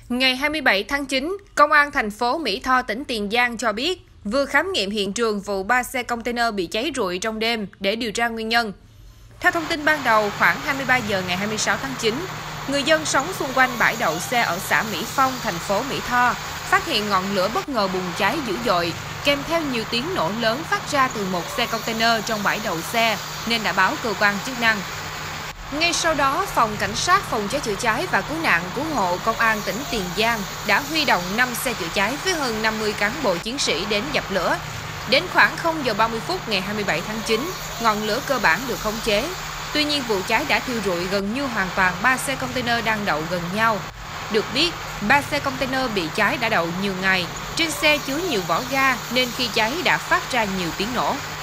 Ngày 27 tháng 9, Công an thành phố Mỹ Tho, tỉnh Tiền Giang cho biết vừa khám nghiệm hiện trường vụ 3 xe container bị cháy rụi trong đêm để điều tra nguyên nhân. Theo thông tin ban đầu, khoảng 23 giờ ngày 26 tháng 9, người dân sống xung quanh bãi đậu xe ở xã Mỹ Phong, thành phố Mỹ Tho phát hiện ngọn lửa bất ngờ bùng cháy dữ dội, kèm theo nhiều tiếng nổ lớn phát ra từ một xe container trong bãi đậu xe nên đã báo cơ quan chức năng. Ngay sau đó, Phòng Cảnh sát Phòng cháy chữa cháy và Cứu nạn Cứu hộ Công an tỉnh Tiền Giang đã huy động 5 xe chữa cháy với hơn 50 cán bộ chiến sĩ đến dập lửa. Đến khoảng 0 giờ 30 phút ngày 27 tháng 9, ngọn lửa cơ bản được khống chế. Tuy nhiên, vụ cháy đã thiêu rụi gần như hoàn toàn 3 xe container đang đậu gần nhau. Được biết, 3 xe container bị cháy đã đậu nhiều ngày. Trên xe chứa nhiều vỏ ga nên khi cháy đã phát ra nhiều tiếng nổ.